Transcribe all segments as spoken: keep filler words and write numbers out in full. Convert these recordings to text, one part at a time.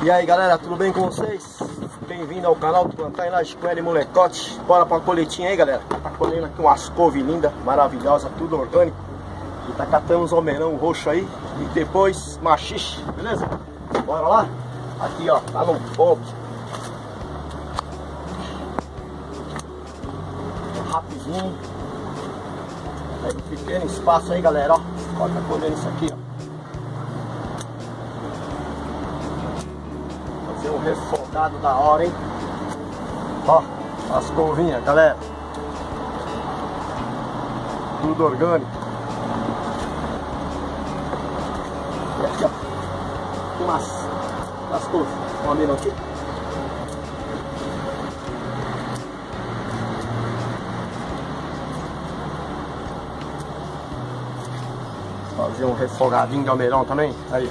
E aí galera, tudo bem com vocês? Bem-vindo ao canal do Plantar em Laje com L Molecote. Bora pra coletinha aí galera. Tá colhendo aqui umas couve linda, maravilhosa, tudo orgânico. E tá catando uns almeirão roxo aí. E depois machixe, beleza? Bora lá? Aqui ó, tá no ponto. Rapidinho. Aí um pequeno espaço aí galera, ó. Ó, tá colhendo isso aqui ó. Um refogado da hora, hein? Ó, as couvinhas, galera. Tudo orgânico. E aqui, ó. Umas, umas couves. Vamos ver aqui. Fazer um refogadinho de almeirão também. Aí.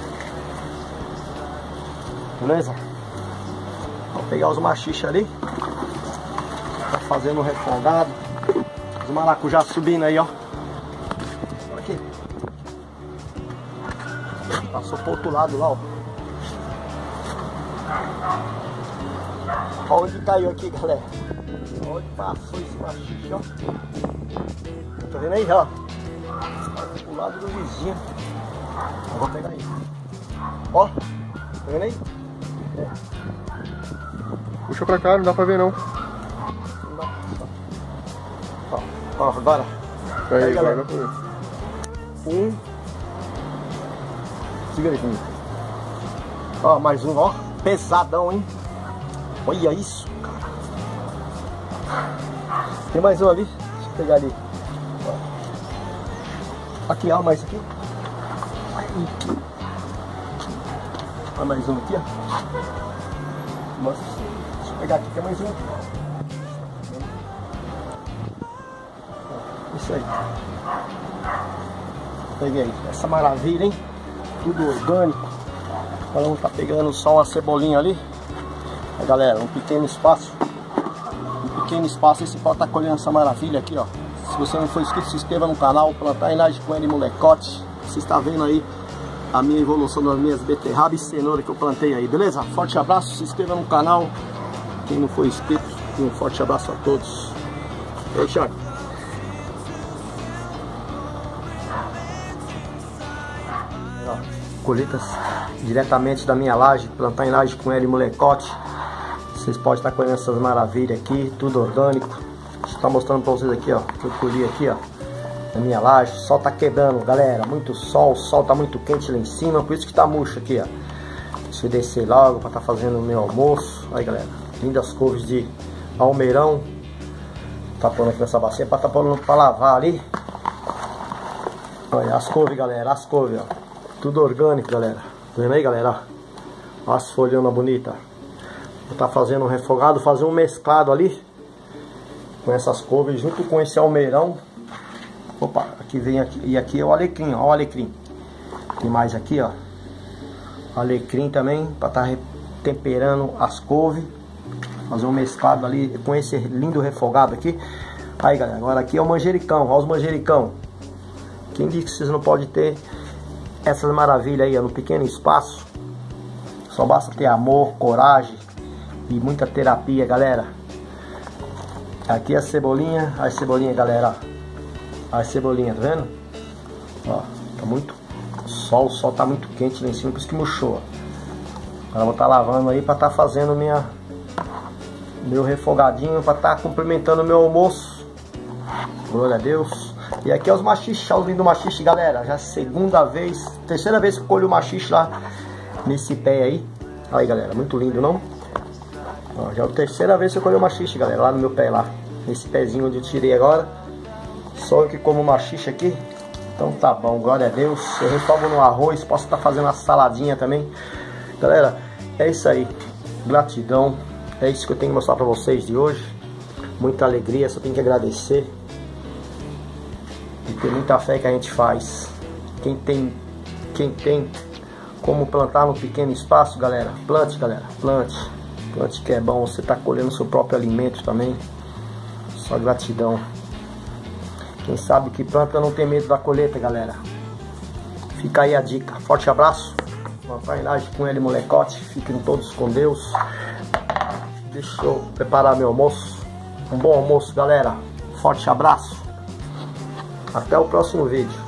Beleza? Vou pegar os machiches ali. Tá fazendo um refogado. Os maracujá subindo aí, ó. Olha aqui. Passou pro outro lado lá, ó. Olha onde caiu aqui, galera. Onde passou esse machixe, ó. Tá vendo aí, ó? Pro lado do vizinho. Eu vou pegar aí. Ó. Tá vendo aí? É. Puxa pra cá, não dá pra ver não. Ó, ó agora. Aí, aí agora galera. dá pra ver. Um. Segura aí comigo. Ó, mais um, ó. Pesadão, hein? Olha isso, cara. Tem mais um ali. Deixa eu pegar ali. Ó. Aqui, ó, mais aqui. Ó, mais um aqui, ó. Nossa. Vou pegar aqui, tem mais um. Isso aí. Peguei. Essa maravilha, hein? Tudo orgânico. Agora vamos tá pegando só uma cebolinha ali. Aí, galera, um pequeno espaço. Um pequeno espaço. Esse pode estar colhendo essa maravilha aqui, ó. Se você não for inscrito, se inscreva no canal Plantar em Laje com L Molecote. Você está vendo aí a minha evolução das minhas beterraba e cenoura que eu plantei aí, beleza? Forte abraço, se inscreva no canal. Quem não for inscrito, um forte abraço a todos. E aí, Thiago? Colheitas diretamente da minha laje, Plantar em Laje com L Molecote. Vocês podem estar colhendo essas maravilhas aqui, tudo orgânico. Deixa eu estar mostrando para vocês aqui, ó, que eu colhi aqui, ó, na minha laje. O sol tá quebrando, galera, muito sol, o sol tá muito quente lá em cima, por isso que tá murcho aqui, ó. Deixa eu descer logo para estar fazendo o meu almoço. Aí, galera. Lindas couves de almeirão. Tá pondo aqui nessa bacia para tá pondo para lavar ali. Olha as couves, galera, as couves, ó. Tudo orgânico, galera. Tá vendo aí, galera? Olha as folhonas bonitas. Vou tá fazendo um refogado, fazer um mesclado ali com essas couves junto com esse almeirão. Opa, aqui vem aqui e aqui é o alecrim, ó, o alecrim. Tem mais aqui, ó. Alecrim também para tá temperando as couves. Fazer um mesclado ali com esse lindo refogado aqui. Aí, galera, agora aqui é o manjericão. Olha os manjericão. Quem diz que vocês não podem ter essas maravilhas aí, ó, no pequeno espaço? Só basta ter amor, coragem e muita terapia, galera. Aqui a cebolinha. A cebolinha, galera. A cebolinha, tá vendo? Ó, tá muito sol. O sol tá muito quente lá em cima, por isso que murchou. Agora eu vou estar lavando aí para estar fazendo minha... meu refogadinho para estar tá complementando o meu almoço. Glória a Deus. E aqui é os machiches, olha o lindo machixe, galera. Já é a segunda vez, terceira vez que eu colho o machixe lá nesse pé aí. Aí, galera, muito lindo, não? Ó, já é a terceira vez que eu colho o machixe, galera, lá no meu pé lá. Nesse pezinho onde eu tirei agora. Só eu que como machixe aqui. Então tá bom, glória a Deus. Eu refogo no arroz, posso estar tá fazendo uma saladinha também. Galera, é isso aí. Gratidão. É isso que eu tenho que mostrar pra vocês de hoje. Muita alegria, só tenho que agradecer. E ter muita fé que a gente faz. Quem tem, quem tem como plantar no pequeno espaço, galera, plante, galera, plante. Plante que é bom, você tá colhendo seu próprio alimento também. Só gratidão. Quem sabe que planta não tem medo da colheita, galera. Fica aí a dica. Forte abraço. Uma trainagem com ele, molecote. Fiquem todos com Deus. Deixa eu preparar meu almoço. Um bom almoço, galera. Forte abraço. Até o próximo vídeo.